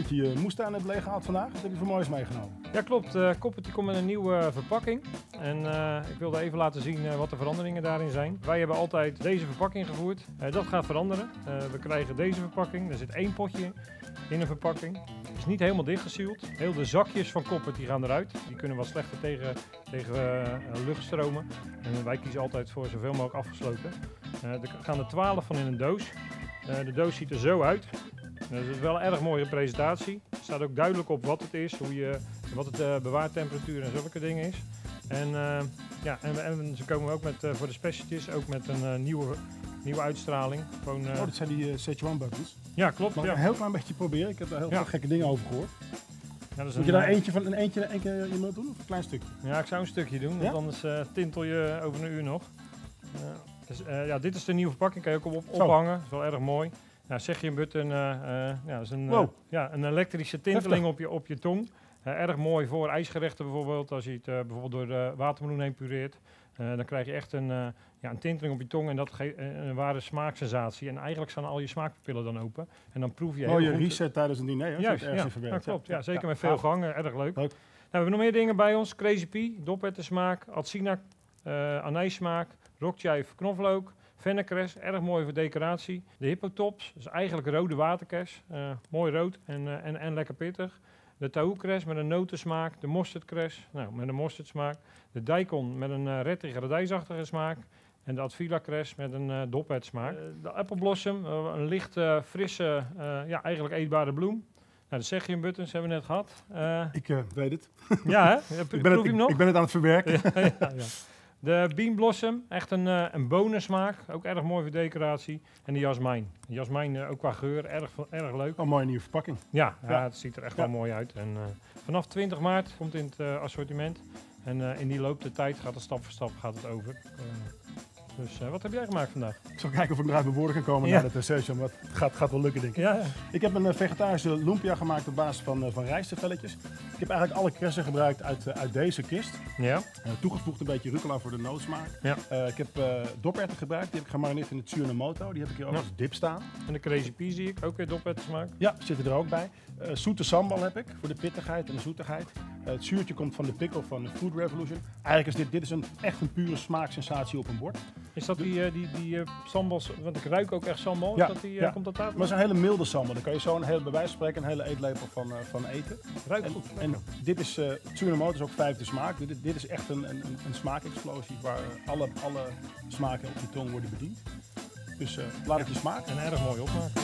dat je je moestuin hebt leeggehaald vandaag. Wat heb je voor moois meegenomen? Ja, klopt. Koppert die komt met een nieuwe verpakking. En ik wilde even laten zien wat de veranderingen daarin zijn. Wij hebben altijd deze verpakking gevoerd. Dat gaat veranderen. We krijgen deze verpakking. Er zit 1 potje in een verpakking. Het is niet helemaal dichtgesield. Heel de zakjes van Koppert die gaan eruit. Die kunnen wat slechter tegen luchtstromen. En wij kiezen altijd voor zoveel mogelijk afgesloten. Er gaan er 12 van in een doos. De doos ziet er zo uit. Dat is wel een erg mooie presentatie. Er staat ook duidelijk op wat het is, wat het bewaartemperatuur en zulke dingen is. En ze komen ook met, voor de specialties ook met een nieuwe uitstraling. Gewoon, dat zijn die Szechuan buttons. Ja, klopt. Mag ik Ja. een heel klein beetje proberen? Ik heb daar heel veel gekke dingen over gehoord. Ja, Moet je daar eentje in je mond doen of een klein stukje? Ja, ik zou een stukje doen, want Ja? anders tintel je over een uur nog. Dit is de nieuwe verpakking, kan je ook ophangen. Dat is wel erg mooi. Nou, zeg je een button, dat is een elektrische tinteling op je tong. Erg mooi voor ijsgerechten bijvoorbeeld, als je het bijvoorbeeld door de watermeloen heen pureert. Dan krijg je echt een tinteling op je tong en dat geeft een ware smaaksensatie. En eigenlijk staan al je smaakpapillen dan open. En dan proef je heel Mooie goed. reset tijdens een diner, als Juist, je het ergens in verwerkt. klopt. Ja, zeker met veel gang, erg leuk. Leuk. Nou, we hebben nog meer dingen bij ons. Crazy Pea, doperwtensmaak, alsina, anijssmaak, rokchive, knoflook. Fennekres, erg mooi voor decoratie. De hippotops, dat is eigenlijk rode waterkers. Mooi rood en lekker pittig. De tahoekres met een notensmaak. De mosterdkres, met een mostardsmaak. De daikon met een rettige radijsachtige smaak. En de advila-kres met een doperwtsmaak. De appelblossom, een licht frisse, eigenlijk eetbare bloem. Nou, de Sechium buttons hebben we net gehad. Ik weet het. Ja, hè? Proef je hem nog? Ik ben het aan het verwerken. Ja. De Bean Blossom, echt een bonensmaak, ook erg mooi voor decoratie. En de jasmijn. De jasmijn, ook qua geur, erg leuk. Een mooie nieuwe verpakking. Ja, het ziet er echt wel mooi uit. En vanaf 20 maart komt in het assortiment. En in die loop de tijd gaat het stap voor stap over. Dus wat heb jij gemaakt vandaag? Ik zal kijken of ik nog uit mijn woorden kan komen naar de session, maar het gaat wel lukken denk ik. Ja. Ik heb een vegetarische lumpia gemaakt op basis van rijstvelletjes. Ik heb eigenlijk alle kressen gebruikt uit deze kist. Ja. Toegevoegd een beetje rucola voor de noodsmaak. Ja. Ik heb doperwten gebruikt, die heb ik gemarineerd in het Tsunomoto. Die heb ik hier ook als dip staan. En de Crazy Pea zie ik, ook weer doperwtensmaak. Ja, zitten er ook bij. Zoete sambal heb ik, voor de pittigheid en de zoetigheid. Het zuurtje komt van de pickle van de Food Revolution. Eigenlijk is dit is echt een pure smaaksensatie op een bord. Is dat die sambals, want ik ruik ook echt sambal, Ja, komt dat daar? Maar het is een hele milde sambal. Daar kan je zo bij wijze van spreken een hele eetlepel van eten. Ruikt goed. En dit is, Tsunomoto is ook 5e smaak. Dit is echt een smaakexplosie waar alle smaken op je tong worden bediend. Dus laat het je smaken. En erg mooi opmaak.